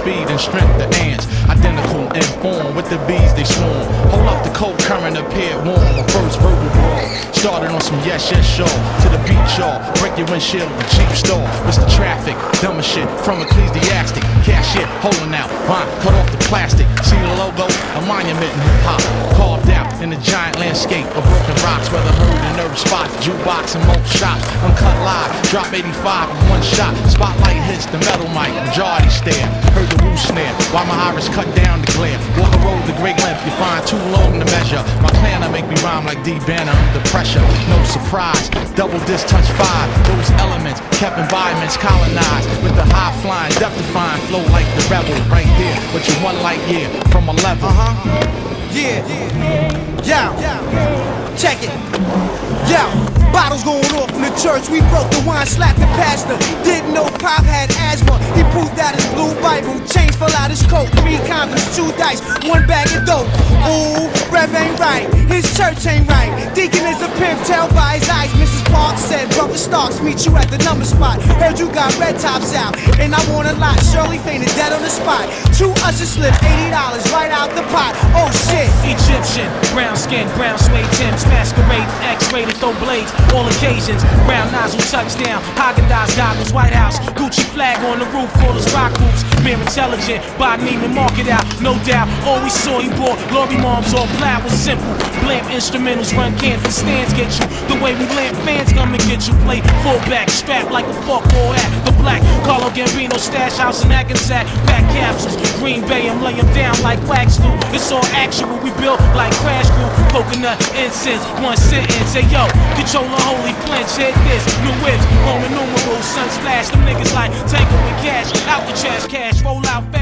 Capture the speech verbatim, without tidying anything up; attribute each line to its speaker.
Speaker 1: speed and strength to ants. Identical in form with the bees they swarm. Hold up, the cold current appeared warm. My first verbal brawl started on some yes, yes, sure. To the beat, y'all. Break your windshield with a cheap store. Mister Traffic, dumb as shit from Ecclesiastic. Cashier holding out, vine, cut off the plastic. See the logo? A monument in hip hop. Carved out in the giant landscape of broken rocks. Whether heard in nerve spots, jukebox and most shops. Uncut live, drop eighty-five with one shot. Spotlight hits the metal mic, majority stare. Heard the woo snare, while my iris cut down the glare. Walk a road to great length, you find too long to measure. My plan to make me rhyme like D Banner under pressure. No surprise, double disc touch five. Those elements kept environments colonized with the high flying, death defying flow like the rebel right there. But you one light year from a level.
Speaker 2: Uh huh. Yeah. Yo. Check it. Yo. Bottles going off in the church, we broke the wine, slapped the pastor. Didn't know Pop had asthma, he pulled out his blue Bible. Chains fell out his coat, three condoms, two dice, one bag of dope. Ooh, Rev ain't right, his church ain't right. Deacon is a pimp, tell by his eyes. Missus Park said, Brother Starks, meet you at the number spot. Heard you got red tops out, and I want a lot. Shirley fainted dead on the spot. Two ushers slipped eighty dollars right out the pot. Oh shit.
Speaker 3: Egyptian, brown skin, brown suede Timbs, masquerade, X-rated, throw blades. All occasions, brown nozzle touchdown, Haagen-Dazs goggles, White House, Gucci flag on the roof, all those rock hoops, mere intelligent, by Neiman Market out, no doubt. All we saw he bought, glory moms all plaid was simple. Blamp instrumentals, run canvas stands get you. The way we lamp fans come and get you. Play fullback, strapped like a fuckball at the black. Carlo Gambino stash house in Hackensack, pack capsules. Green Bay, I'm laying down like wax glue. It's all actual, we built like Crash Crew. Coconut incense, one sentence. Say yo, control the holy flinch, hit this. New whips, Roman numerals, sun splash. Them niggas like Tango and Cash, out the trash, cash, roll out fast.